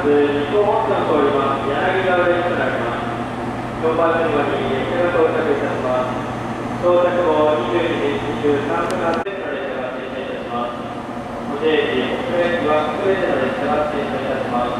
日本本線を通ります柳川列車となります。4番乗り場に列車が到着いたします。到着後22時23分発電の列車が停車いたします。ご定時、遅れはすべての列車が停車いたします。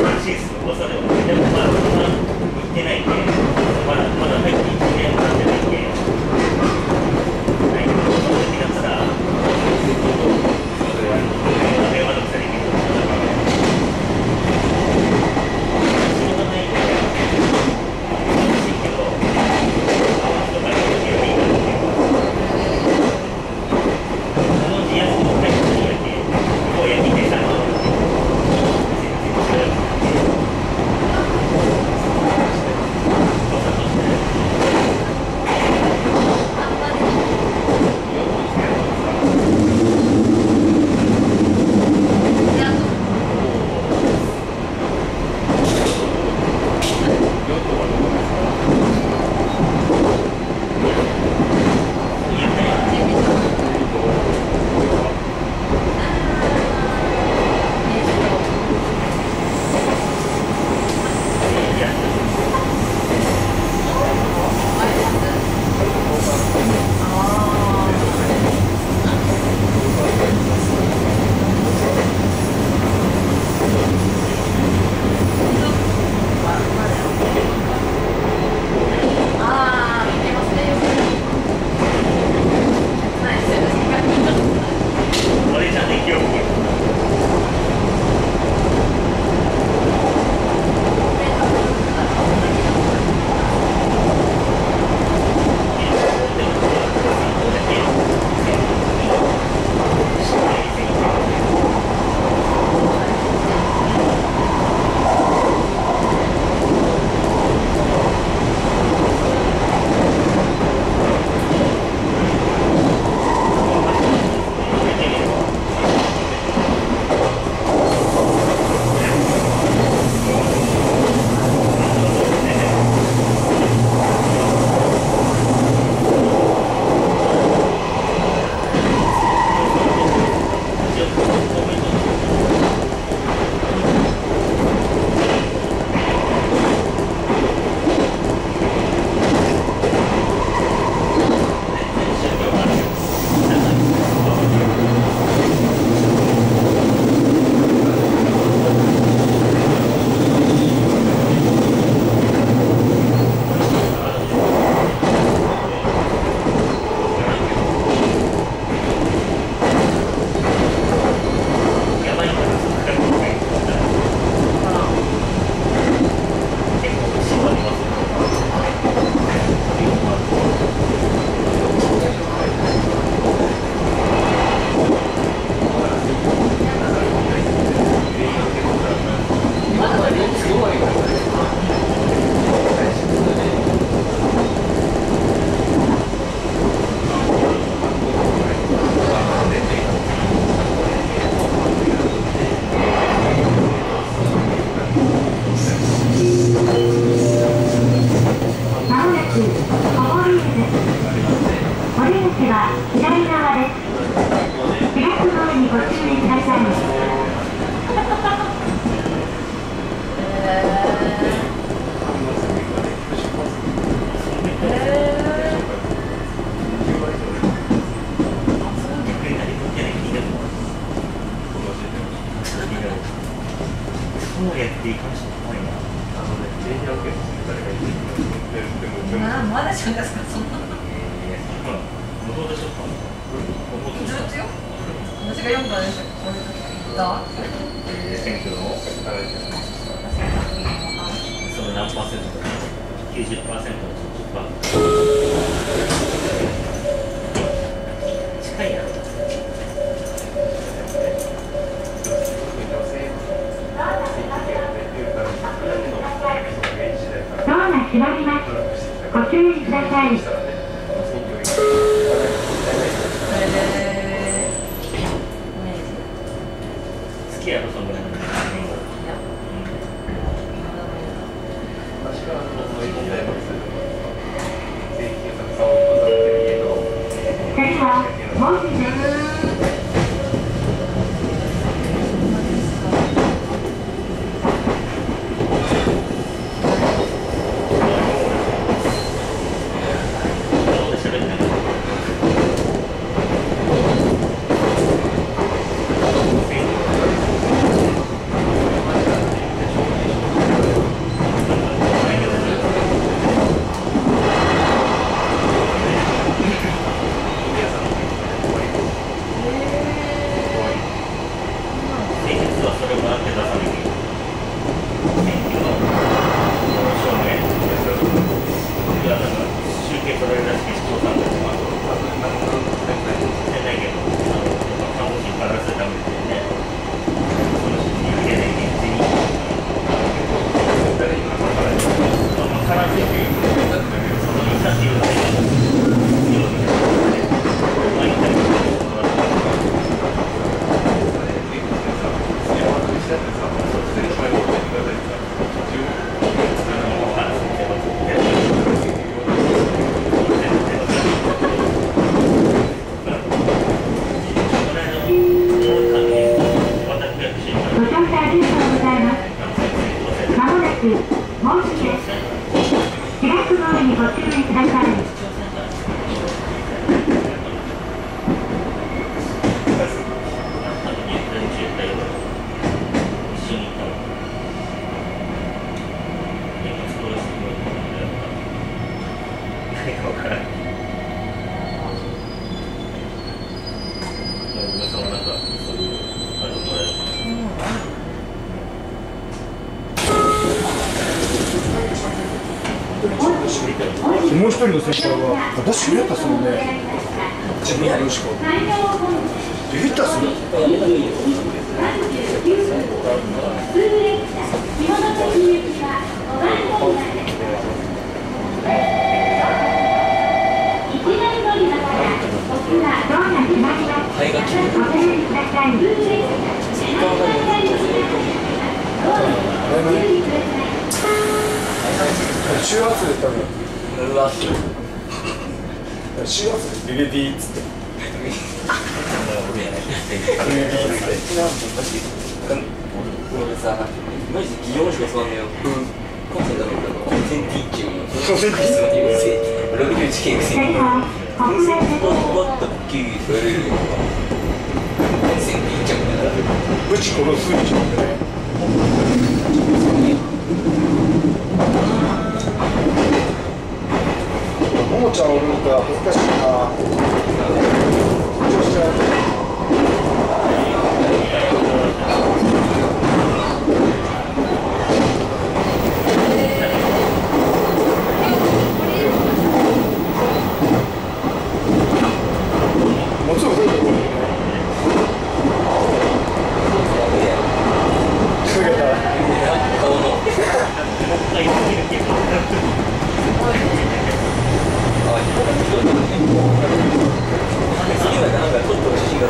まだ入って1年なんでお出口は左側です。開く前にご注意ください。 まだじゃないですか、そんな。ずっとよ。私が4からでしょ。 選挙のその何パーセントか 90% の近いな。 ドアが閉まります。ご注意ください。 好きやろ、そのぐらいの。 次は門司です。 もう一人の先輩は私入れたするね。自分やるしか。入れたする。周圧で多分。周圧でビビビーっつって。 俺さ、マジで擬音しか座んねえよ。コンセントのコンセンティッチも61件くせにもっとキューそれコンセンティッチもだからぶち殺すんじゃんね。ももちゃんおるのか恥ずかしいな。緊張しちゃう。もちろんそうだよね。 顔の次はなんかちょっと自信が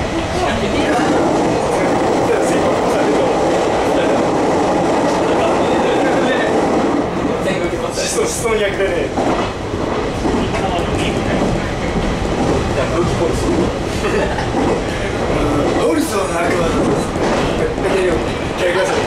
しそに焼きでね。ドリスをなくはペテリオケイガス。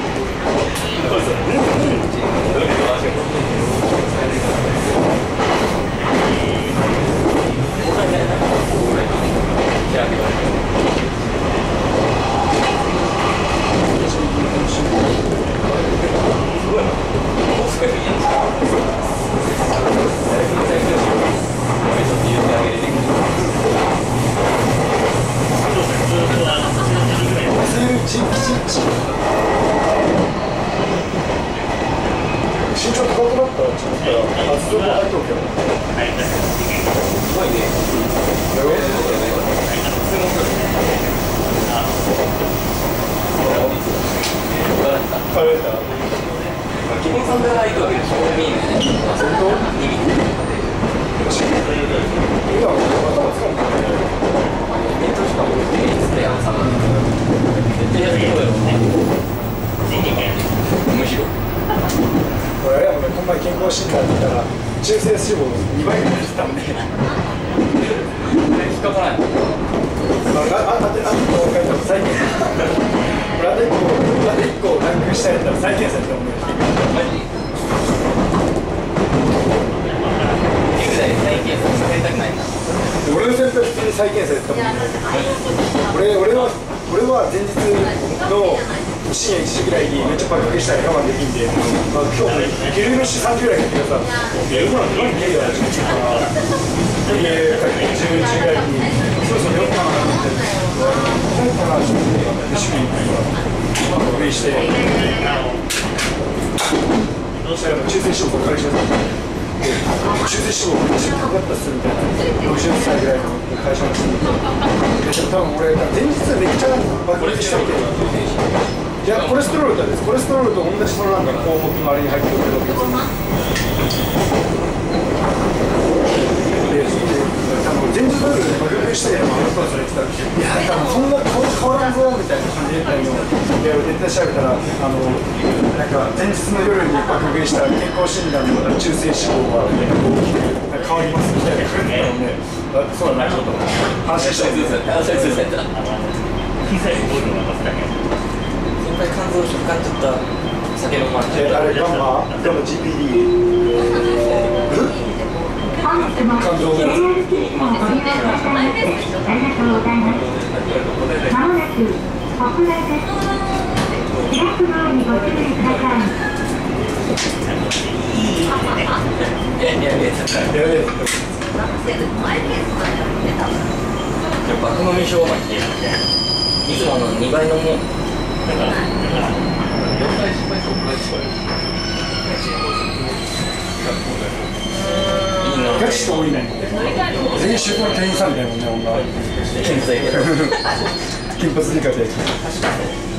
身長高くなったらちょっと発想が入っとくけど。すごいね。疲れた。 基本サンダーが行くわけでしょ。見えない。 本当？今頭使うんだね。 ネットしかも見えてたやん、サンダー。絶対やってるよね。むしろ。 これあれやもんね、こんなに健康診断見たら中性脂肪2倍になってたもんね。 引っかからない。 再検査。これあと1個ランク下やったら再検査って思うよ。 マジ？再検査されたくないな。 俺の先輩普通に再検査やったもんね。俺は前日の深夜1時ぐらいにめっちゃ爆発したら我慢できんで、今日も昼の3時ぐらいに来てください。今の何ゲイだよ、10時から10時ぐらいにそろそろ4かなって思って、かなちょっと趣味に上して中性脂肪ばっかりしてたんで、中性脂肪めっちゃ高かったっすみたいな60歳ぐらいの会社の人に多分俺前日めっちゃ爆発したみたいな。いや、コレステロールです。コレステロールと同じそのなんか項目のあれに入ってるけど、別に。多分前日の夜で爆発したりとかあなたはそれ言ってたら、いや、多分そんな顔変わらんぞみたいな感じで言ったの。いや、絶対調べたら、なんか前日の夜に爆発した健康診断の中性脂肪が大きく変わりますみたいな感じなので、そうだな、ちょっと話したいです。 肝臓引っかかっちゃった酒飲まれてあれガンマ GPD 本日も肝臓ご利用いただきありがとうございます。まもなく北内です。開くドアにご注意ください。 爆飲み障害っていつもの2倍飲もう。 ガチ人多いね。全員シュートの店員さんみたいなもんね、女。 金髪だけど。 金髪にかて。